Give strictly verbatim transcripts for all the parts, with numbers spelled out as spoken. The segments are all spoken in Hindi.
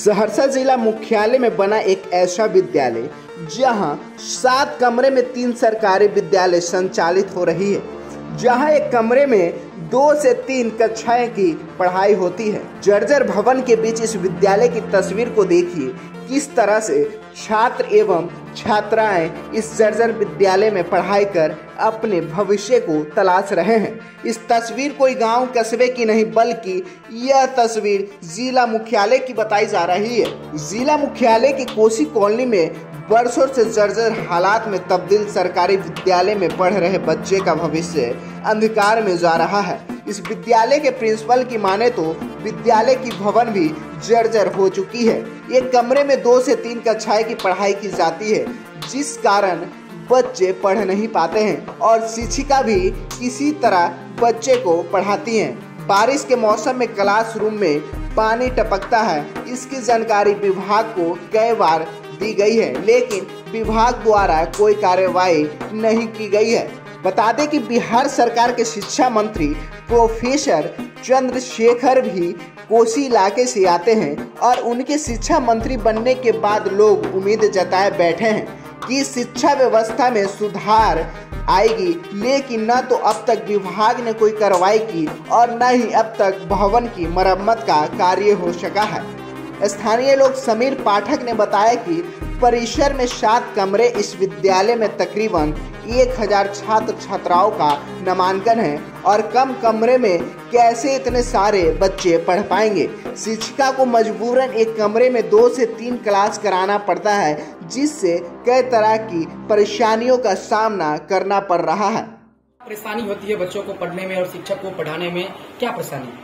सहरसा जिला मुख्यालय में बना एक ऐसा विद्यालय जहां सात कमरे में तीन सरकारी विद्यालय संचालित हो रही है, जहां एक कमरे में दो से तीन कक्षाएं की पढ़ाई होती है। जर्जर भवन के बीच इस विद्यालय की तस्वीर को देखिए, किस तरह से छात्र एवं छात्राएं इस जर्जर विद्यालय में पढ़ाई कर अपने भविष्य को तलाश रहे हैं। इस तस्वीर कोई गांव कस्बे की नहीं, बल्कि यह तस्वीर जिला मुख्यालय की बताई जा रही है। जिला मुख्यालय की कोसी कॉलोनी में वर्षों से जर्जर हालात में तब्दील सरकारी विद्यालय में पढ़ रहे बच्चे का भविष्य अंधकार में जा रहा है। इस विद्यालय के प्रिंसिपल की माने तो विद्यालय की भवन भी जर्जर हो चुकी है। एक कमरे में दो से तीन कक्षाएं की पढ़ाई की जाती है, जिस कारण बच्चे पढ़ नहीं पाते हैं और शिक्षिका भी किसी तरह बच्चे को पढ़ाती हैं। बारिश के मौसम में क्लासरूम में पानी टपकता है, इसकी जानकारी विभाग को कई बार दी गई है, लेकिन विभाग द्वारा कोई कार्रवाई नहीं की गई है। बता दें कि बिहार सरकार के शिक्षा मंत्री प्रोफेसर चंद्रशेखर भी कोसी इलाके से आते हैं और उनके शिक्षा मंत्री बनने के बाद लोग उम्मीद जताए बैठे हैं कि शिक्षा व्यवस्था में सुधार आएगी, लेकिन न तो अब तक विभाग ने कोई कार्रवाई की और न ही अब तक भवन की मरम्मत का कार्य हो सका है। स्थानीय लोग समीर पाठक ने बताया कि परिसर में सात कमरे, इस विद्यालय में तकरीबन एक हजार छात्र छात्राओं का नामांकन है और कम कमरे में कैसे इतने सारे बच्चे पढ़ पाएंगे। शिक्षिका को मजबूरन एक कमरे में दो से तीन क्लास कराना पड़ता है, जिससे कई तरह की परेशानियों का सामना करना पड़ रहा है। परेशानी होती है बच्चों को पढ़ने में और शिक्षक को पढ़ाने में, क्या परेशानी?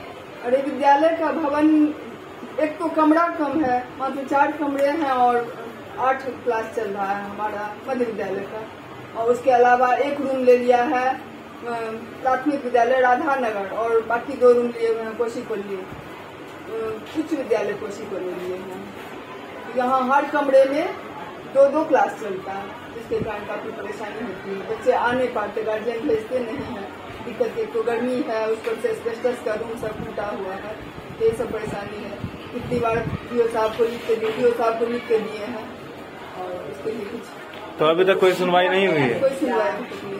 अरे विद्यालय का भवन एक तो कमरा कम है, मात्र चार कमरे हैं और आठ क्लास चल रहा है हमारा मध्य विद्यालय का, और उसके अलावा एक रूम ले लिया है प्राथमिक विद्यालय राधा नगर और बाकी दो रूम लिए हुए हैं कोसी को लिए उच्च विद्यालय कोसी को लिए हैं। यहाँ हर कमरे में दो दो क्लास चलता है, जिसके कारण काफी परेशानी होती है। बच्चे आ नहीं पाते, गार्जियन भेजते नहीं है, दिक्कत एक तो गर्मी है, उस पर से एस्बेस्टस का रूम सब टूटा हुआ है, ये सब परेशानी है। कितनी बार डीओ साहब को लिख के दिए डीओ साहब को लिख के दिए हैं और उसके लिए कुछ तो अभी तक कोई सुनवाई नहीं हुई है। कोई सुनवाई नहीं।